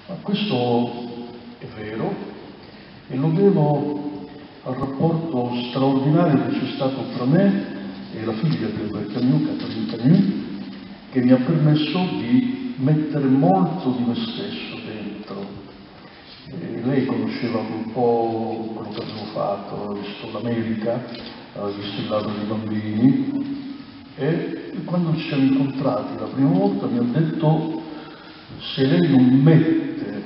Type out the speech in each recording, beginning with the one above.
Ma questo è vero e lo devo al rapporto straordinario che c'è stato tra me e la figlia di Albert Camus, Catherine Camus, che mi ha permesso di mettere molto di me stesso dentro. Lei conosceva un po' quello che avevo fatto, aveva visto l'America, aveva visto il lago dei bambini e quando ci siamo incontrati la prima volta mi ha detto: se lei non mette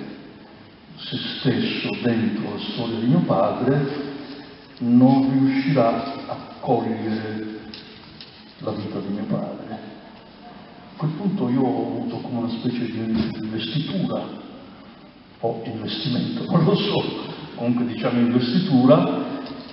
se stesso dentro la storia di mio padre non riuscirà a cogliere la vita di mio padre. A quel punto io ho avuto come una specie di investitura o investimento, non lo so, comunque diciamo investitura,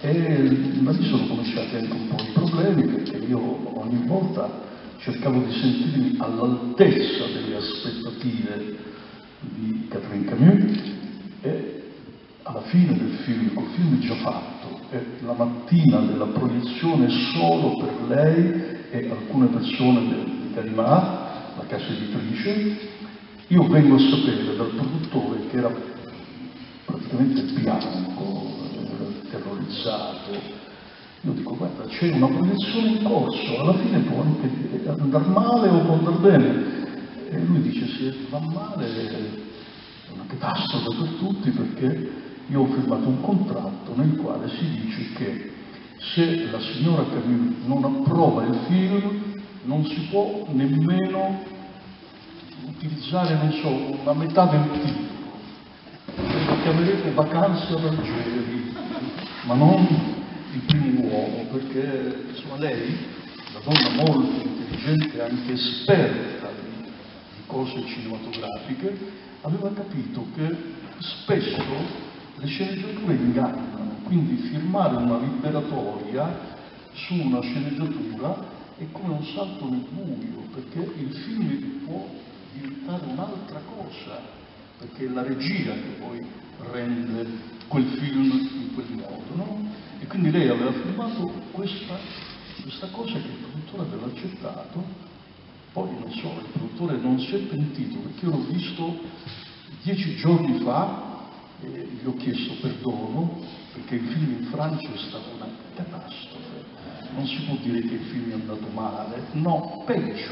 e da lì sono cominciati anche un po' i problemi, perché io ogni volta cercavo di sentirmi all'altezza delle aspettative di Catherine Camus e alla fine del film, col film già fatto, e la mattina della proiezione solo per lei e alcune persone di Gallimard, la casa editrice, io vengo a sapere dal produttore, che era praticamente bianco, terrorizzato. Io dico: guarda, c'è una proiezione in corso, alla fine può anche andare male o può andare bene. E lui dice: se va male è una catastrofe per tutti, perché io ho firmato un contratto nel quale si dice che se la signora Camus non approva il film non si può nemmeno utilizzare, non so, una metà del titolo. Lo chiamerete Vacanze ad Algeri, ma non Il primo uomo, perché insomma lei, una donna molto intelligente e anche esperta di cose cinematografiche, aveva capito che spesso le sceneggiature ingannano, quindi firmare una liberatoria su una sceneggiatura è come un salto nel buio, perché il film può diventare un'altra cosa, perché è la regia che poi rende quel film in quel modo, no? E quindi lei aveva firmato questa cosa che il produttore aveva accettato. Poi non so, il produttore non si è pentito, perché io l'ho visto 10 giorni fa e gli ho chiesto perdono, perché il film in Francia è stata una catastrofe. Non si può dire che il film è andato male, no,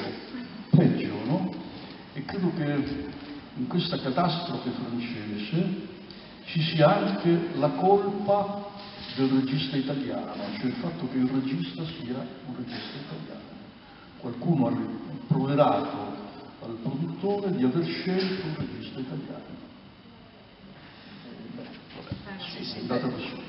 peggio, no? E credo che in questa catastrofe francese ci sia anche la colpa del regista italiano, cioè il fatto che il regista sia un regista italiano. Qualcuno ha rimproverato al produttore di aver scelto un regista italiano. Sì, è andata così.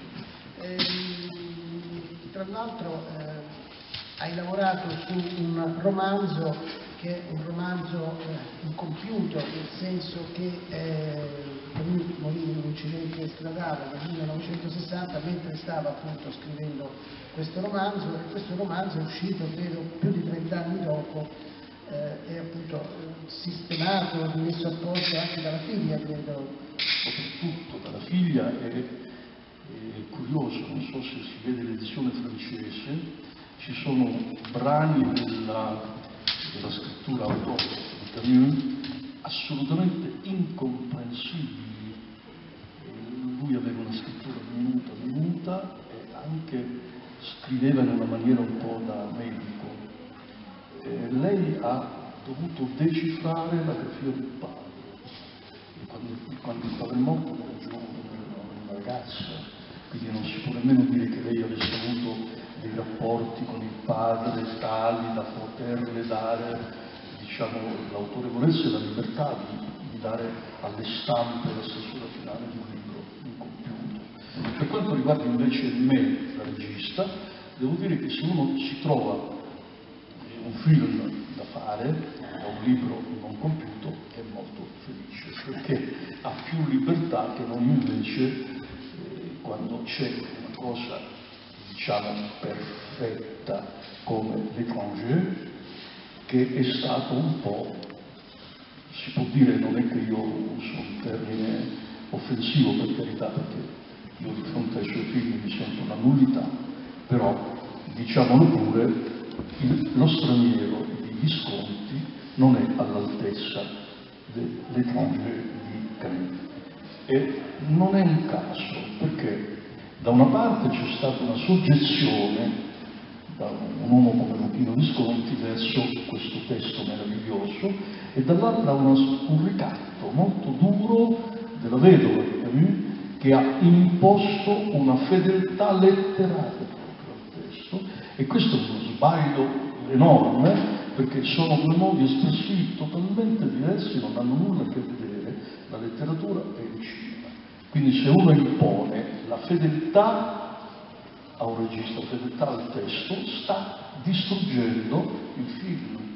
Tra l'altro hai lavorato su un romanzo che è un romanzo incompiuto, nel senso che Camus morì in un incidente stradale nel 1960 mentre stava appunto scrivendo questo romanzo, e questo romanzo è uscito credo più di 30 anni dopo, è appunto sistemato, messo a posto anche dalla figlia, credo. Soprattutto dalla figlia. È curioso, non so se si vede l'edizione francese, ci sono brani della scrittura autografa di Camus assolutamente incomprensibili. Lui aveva una scrittura minuta e anche scriveva in una maniera un po' da medico. Lei ha dovuto decifrare la grafia del padre. E quando il padre è morto era giovane, era una ragazza, quindi non si può nemmeno dire che lei avesse avuto dei rapporti con il padre tali da poterle dare, diciamo, l'autorevolezza e la libertà di dare alle stampe la stesura finale di un libro incompiuto. Per quanto riguarda invece me, la regista, devo dire che se uno si trova un film da fare o un libro non compiuto è molto felice, perché ha più libertà che non invece quando c'è una cosa, diciamo, perfetta come L'Étranger, che è stato un po', si può dire, non è che io uso un termine offensivo per carità, perché io di fronte ai suoi film mi sento una nullità, però diciamolo pure, Lo straniero di Visconti non è all'altezza dell'Étranger di Camus. E non è un caso, perché da una parte c'è stata una soggezione da un uomo come Luchino Visconti verso questo testo meraviglioso e dall'altra un ricatto molto duro della vedova di Camus, che ha imposto una fedeltà letteraria proprio al testo, e questo è uno sbaglio enorme, perché sono due modi espressivi totalmente diversi, non hanno nulla a che vedere la letteratura e il cinema. Quindi se uno impone la fedeltà a un regista, fedeltà al testo, sta distruggendo il film.